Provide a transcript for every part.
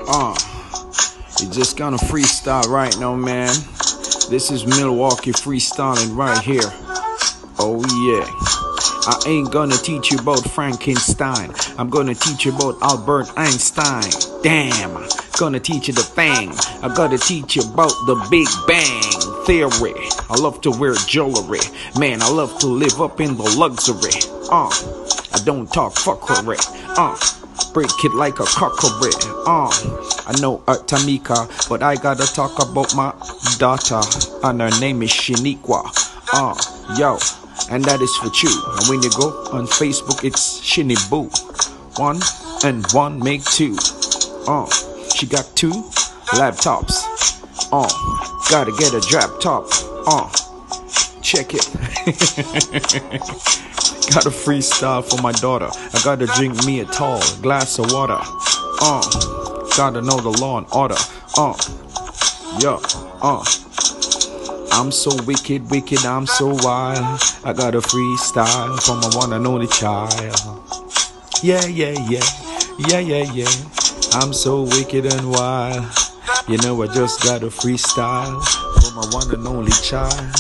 You just gonna freestyle right now, man. This is Milwaukee freestyling right here. Oh yeah. I ain't gonna teach you about Frankenstein. I'm gonna teach you about Albert Einstein. Damn, gonna teach you the thing. I gotta teach you about the Big Bang Theory. I love to wear jewelry. Man, I love to live up in the luxury. I don't talk fuckery. Break it like a cockery. I know Tamika, but I gotta talk about my daughter, and her name is Shaniqua. Yo, and that is for you. And when you go on Facebook, it's Shiniboo. 1 and 1 make 2. She got 2 laptops. Gotta get a drop top. Check it. Gotta freestyle for my daughter. I gotta drink me a tall glass of water. Gotta know the law and order. I'm so wicked, I'm so wild. I gotta freestyle for my one and only child. Yeah. I'm so wicked and wild. You know I just gotta freestyle for my one and only child.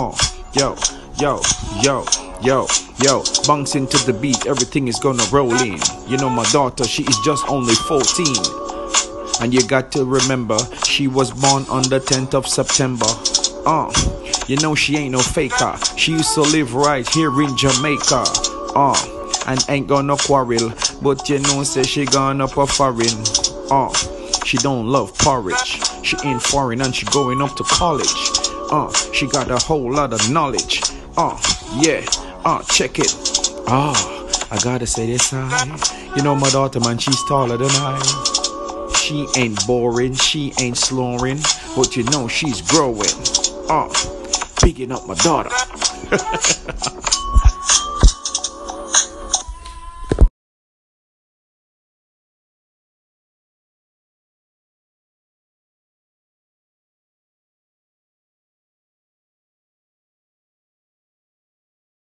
Yo, bounce into the beat, everything is gonna roll in. You know my daughter, she is just only 14. And you got to remember, she was born on the 10th of September. You know she ain't no faker. She used to live right here in Jamaica. And ain't gonna quarrel, but you know say she gone up a foreign. She don't love porridge. She ain't foreign and she going up to college. She got a whole lot of knowledge. Check it. I gotta say this side. You know my daughter, man, she's taller than I. She ain't boring, she ain't slurring, but you know she's growing. Picking up my daughter.